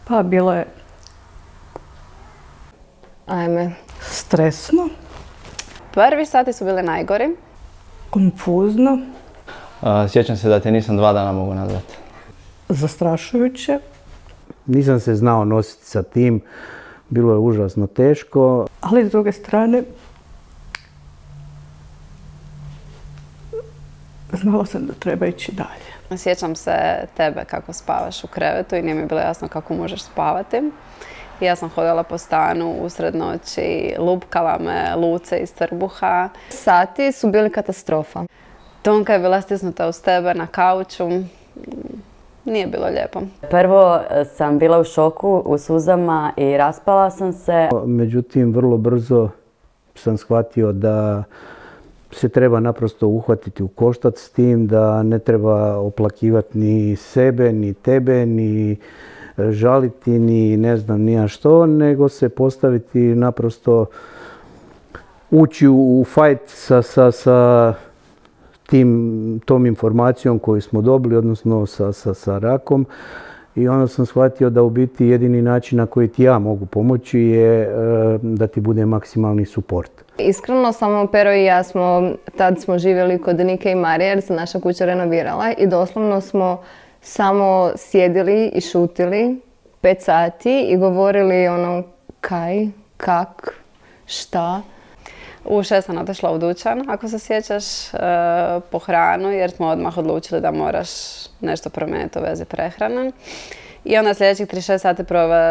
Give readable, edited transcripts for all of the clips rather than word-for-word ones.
Pa bilo je Ajme. stresno, Prvi sati su bili najgori. konfuzno, Sjećam se da te nisam 2 dana mogu nazvati. zastrašujuće. Nisam se znao nositi sa tim, bilo je užasno teško. Ali s druge strane, znala sam da treba ići dalje. Sjećam se tebe kako spavaš u krevetu i nije mi bilo jasno kako možeš spavati. I ja sam hodala po stanu usred noći, lupkala me Luce iz trbuha. Sati su bili katastrofa. Tonka je bila stisnuta uz tebe na kauču. Nije bilo lijepo. Prvo sam bila u šoku, u suzama i raspala sam se. Međutim, vrlo brzo sam shvatio da se treba naprosto uhvatiti u koštac s tim, da ne treba oplakivati ni sebe, ni tebe, ni žaliti, ni ne znam ni ja što, nego se postaviti naprosto, ući u fajt sa tom informacijom koju smo dobili, odnosno sa rakom. I onda sam shvatio da u biti jedini način na koji ti ja mogu pomoći je da ti bude maksimalni suport. Iskreno, samo Pero i ja tad smo živjeli kod Nike i Marije jer se naša kuća renovirala i doslovno smo samo sjedili i šutili 5 sati i govorili ono kaj, kak, šta. U 6 sam otišla u dućan, ako se sjećaš, po hranu jer smo odmah odlučili da moraš nešto promijeniti u vezi prehrane. I onda sljedećih 36 sati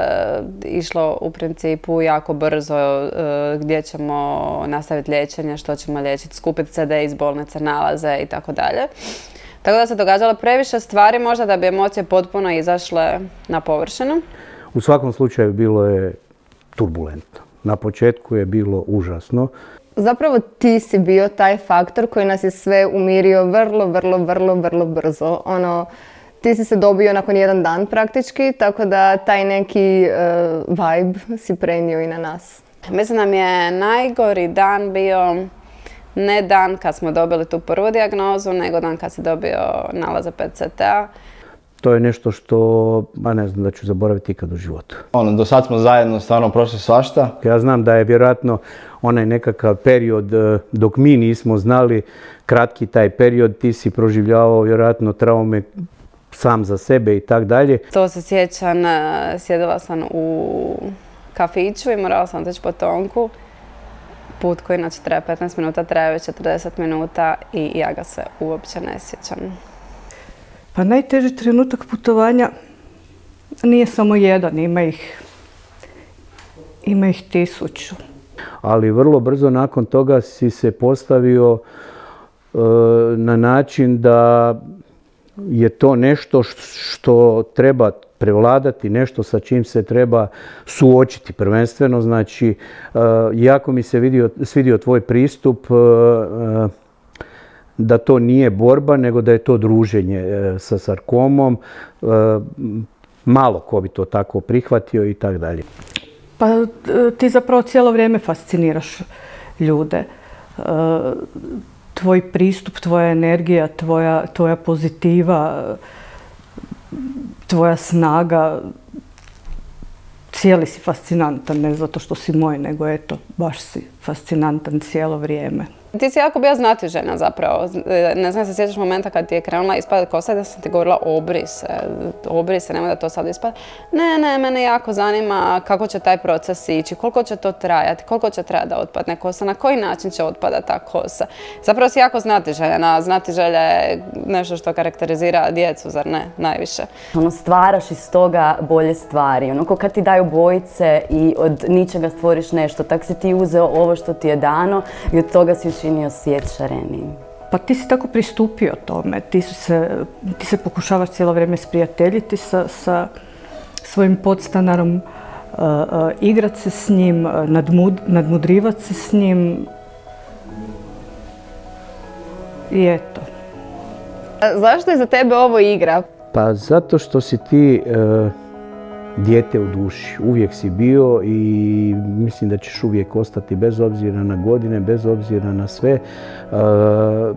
išlo u principu jako brzo gdje ćemo nastaviti liječenje, što ćemo liječiti, skupiti CD iz bolnice, nalaze i tako dalje. Tako da se događalo previše stvari možda da bi emocije potpuno izašle na površinu. U svakom slučaju bilo je turbulentno. Na početku je bilo užasno. Zapravo ti si bio taj faktor koji nas je sve umirio vrlo brzo. Ti si se dobio nakon 1 dan praktički, tako da taj neki vibe si prenio i na nas. Mislim da mi je najgori dan bio ne dan kad smo dobili tu prvu dijagnozu, nego dan kad si dobio nalaze PET-CT-a. To je nešto što, ne znam da ću zaboraviti ikad u životu. Do sad smo zajedno stvarno prošli svašta. Ja znam da je vjerojatno onaj nekakav period dok mi nismo znali, kratki taj period, ti si proživljavao vjerojatno traume sam za sebe i tak dalje. To se sjećam, sjedila sam u kafiću i morala sam otići po Tonku. Put koji inače treba 15 minuta, traje već 40 minuta i ja ga se uopće ne sjećam. Pa najteži trenutak putovanja nije samo jedan, ima ih 1000. Ali vrlo brzo nakon toga si se postavio na način da je to nešto što treba prevladati, nešto sa čim se treba suočiti prvenstveno. Znači, jako mi se svidio tvoj pristup da to nije borba, nego da je to druženje sa sarkomom. Malo ko bi to tako prihvatio i tako dalje. Pa ti zapravo cijelo vrijeme fasciniraš ljude. Tvoj pristup, tvoja energija, tvoja pozitiva, tvoja snaga, cijeli si fascinantan, ne zato što si moj, nego eto, baš si fascinantan cijelo vrijeme. Ti si jako bila znatiželjna zapravo. Ne znam se sjećaš momenta kad ti je krenula ispadati kosa da sam ti govorila obri se, nemoj da to sad ispada. Ne, mene jako zanima kako će taj proces ići, koliko će to trajati, koliko će trajati da otpadne kosa, na koji način će otpadati ta kosa. Zapravo si jako znatiželjna, znatiželja je nešto što karakterizira djecu, zar ne, najviše. Stvaraš iz toga bolje stvari. Ko kad ti daju bojice i od ničega stvoriš nešto, tak si ti uzeo ovo što ti je dano i od toga si učinio svijet šarenijim. Pa ti si tako pristupio tome. Ti se pokušavaš cijelo vrijeme sprijateljiti sa svojim podstanarom, igrat se s njim, nadmudrivat se s njim. I eto. Zašto je za tebe ovo igra? Pa zato što si ti dijete u duši. Uvijek si bio i mislim da ćeš uvijek ostati bez obzira na godine, bez obzira na sve.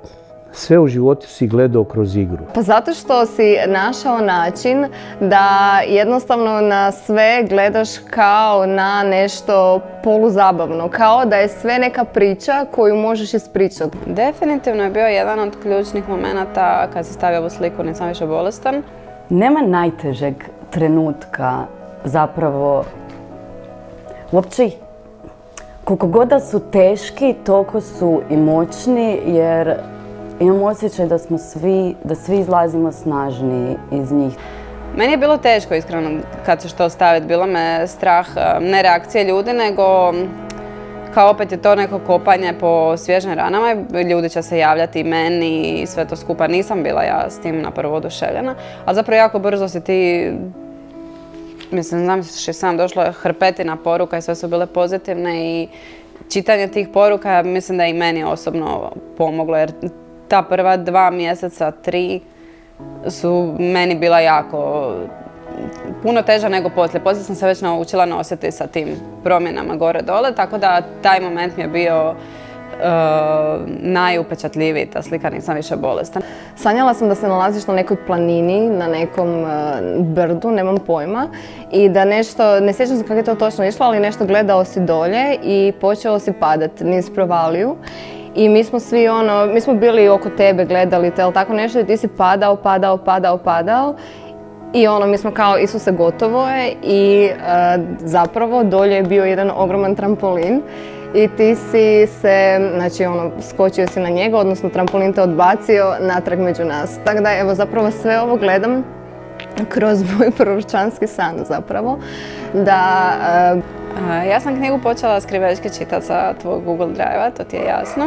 sve u životu si gledao kroz igru. Pa zato što si našao način da jednostavno na sve gledaš kao na nešto poluzabavno, kao da je sve neka priča koju možeš ispričati. Definitivno je bio jedan od ključnih momenata kad si stavio ovu sliku Nisam više bolestan. Nema najtežeg trenutka, zapravo, uopće koliko god da su teški, toliko su i moćni, jer imam osjećaj da svi izlazimo snažniji iz njih. Meni je bilo teško, iskreno, kad ćeš to staviti. Bilo me strah, ne reakcije ljudi, nego kao opet je to neko kopanje po svježim ranama. Ljudi će se javljati i meni i sve to skupa. Nisam bila ja s tim na prvo oduševljena, ali zapravo jako brzo si ti, mislim, znam što je sam došlo hrpetina poruka i sve su bile pozitivne i čitanje tih poruka mislim da je i meni osobno pomoglo, jer ta prva 2 mjeseca, 3 su meni bila jako puno teža nego poslije. Poslije sam se već naučila nositi sa tim promjenama gore-dole, tako da taj moment mi je bio najupečatljiviji, ta slika Nisam više bolestan. Sanjala sam da se nalaziš na nekoj planini, na nekom brdu, nemam pojma, i da nešto, ne sjećam se kako je to točno išlo, ali nešto gledao si dolje i počeo si padat niz provaliju. I mi smo svi mi smo bili oko tebe, gledali te, ali tako nešto i ti si padao. I mi smo kao, Isuse, gotovo je, i zapravo dolje je bio jedan ogroman trampolin i ti si se, znači skočio si na njega, odnosno trampolin te odbacio natrag među nas. Tako da, evo, zapravo sve ovo gledam kroz moj proročanski san zapravo, da... Ja sam knjigu počela skrivečki čitati sa tvojeg Google Drive-a, to ti je jasno.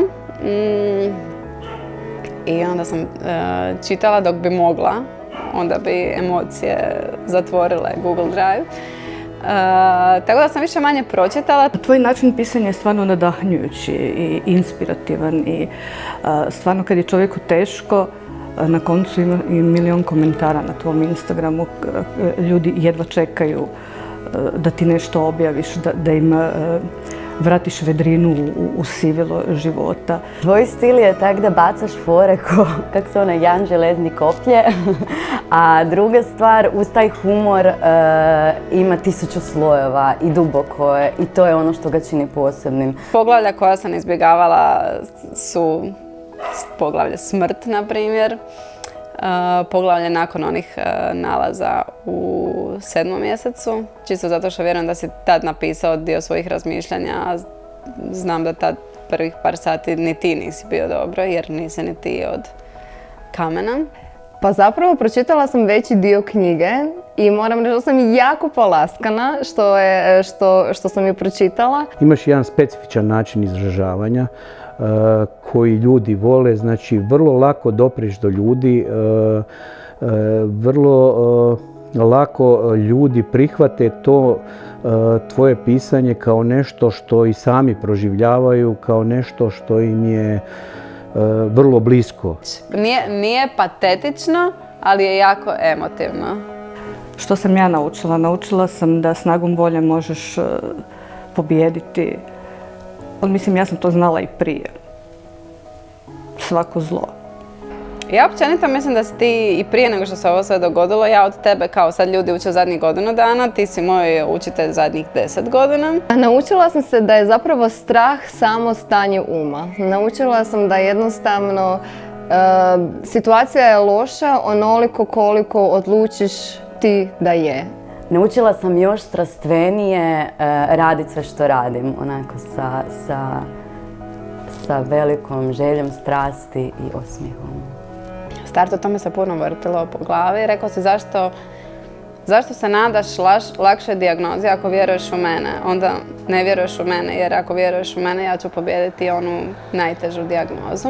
I onda sam čitala dok bi mogla, onda bi emocije zatvorile Google Drive. Tako da sam više manje pročitala. Tvoj način pisanja je stvarno nadahnjujući i inspirativan i stvarno kad je čovjeku teško, na koncu ima i milion komentara na tvom Instagramu, ljudi jedva čekaju da ti nešto objaviš, da im vratiš vedrinu u sivilo života. Tvoj stil je tak da bacaš fore kak se Jan Železni koplje, a druga stvar, uz taj humor ima 1000 slojeva i duboko je i to je ono što ga čini posebnim. Poglavlja koja sam izbjegavala su poglavlje smrt, na primjer. Poglavlje nakon onih nalaza u 7. mjesecu. Čisto zato što vjerujem da si tad napisao dio svojih razmišljanja, a znam da tad prvih par sati ni ti nisi bio dobro, jer nisi ni ti od kamena. Pa zapravo pročitala sam veći dio knjige i moram reći da sam jako polaskana što sam ju pročitala. Imaš jedan specifičan način izražavanja koji ljudi vole, znači vrlo lako dopriš do ljudi, vrlo lako ljudi prihvate to tvoje pisanje kao nešto što i sami proživljavaju, kao nešto što im je vrlo blisko. Nije patetično, ali je jako emotivno. Što sam ja naučila? Naučila sam da snagom volje možeš pobijediti. Mislim, ja sam to znala i prije. Svako zlo. Ja općenito mislim da si ti i prije nego što se ovo sve dogodilo, ja od tebe kao sad ljudi uče zadnjih godinu dana, ti si moj učitelj zadnjih 10 godina. Naučila sam se da je zapravo strah samo stanje uma. Naučila sam da jednostavno situacija je loša onoliko koliko odlučiš ti da je. Naučila sam još strastvenije raditi sve što radim, onako sa velikom željom, strasti i osmijehom. U startu to mi se puno vrtilo po glavi. Rekao si zašto se nadaš lakšoj dijagnozi ako vjeruješ u mene? Onda ne vjeruješ u mene, jer ako vjeruješ u mene ja ću pobijediti onu najtežu dijagnozu.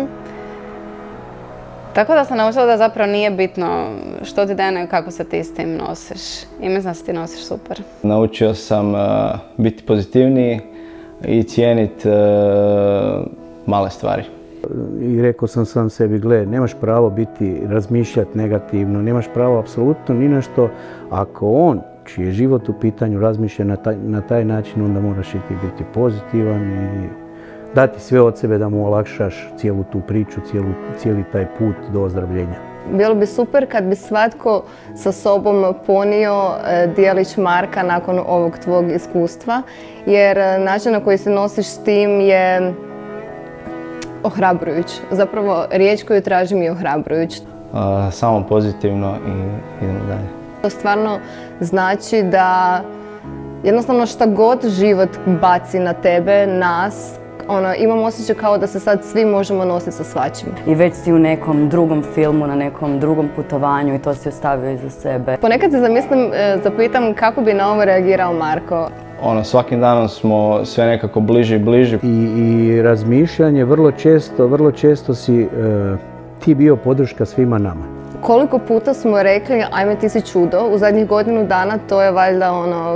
Tako da sam naučila da zapravo nije bitno što ti daje, nego kako se ti s tim nosiš. I mislim da se ti nosiš super. Naučio sam biti pozitivniji i cijeniti male stvari. I rekao sam sam sebi, gle, nemaš pravo razmišljati negativno, nemaš pravo apsolutno ni nešto. Ako on, čiji je život u pitanju, razmišlja na taj način, onda moraš i ti biti pozitivan i dati sve od sebe da mu olakšaš cijelu tu priču, cijeli taj put do ozdravljenja. Bilo bi super kad bi svatko sa sobom ponio dijelić Marka nakon ovog tvog iskustva, jer način na koji se nosiš s tim je ohrabrujuć. Zapravo, riječ koju tražim je ohrabrujuć. Samo pozitivno i idemo dalje. To stvarno znači da jednostavno šta god život baci na tebe, nas, imam osjećaj kao da se sad svi možemo nositi sa svačim. I već si u nekom drugom filmu, na nekom drugom putovanju i to si ostavio iza sebe. Ponekad se zapitam kako bi na ovo reagirao Marko. Svakim danom smo sve nekako bliži i bliži. I razmišljanje, vrlo često si ti bio podrška svima nama. Koliko puta smo rekli ajme ti si čudo, u zadnjih godinu dana to je valjda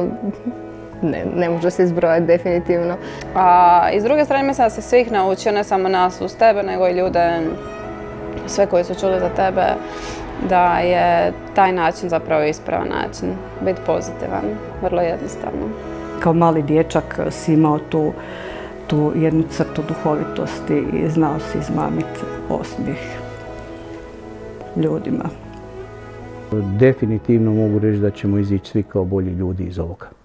ne može se izbrojati definitivno. I s druge strane mislim da si svih naučio, ne samo nas uz tebe, nego i ljude, sve koji su čuli za tebe, da je taj način zapravo ispravan način. Biti pozitivan, vrlo jednostavno. Kao mali dječak si imao tu jednu crtu duhovitosti i znao si izmamiti osmijeh ljudima. Definitivno mogu reći da ćemo izići svi kao bolji ljudi iz ovoga.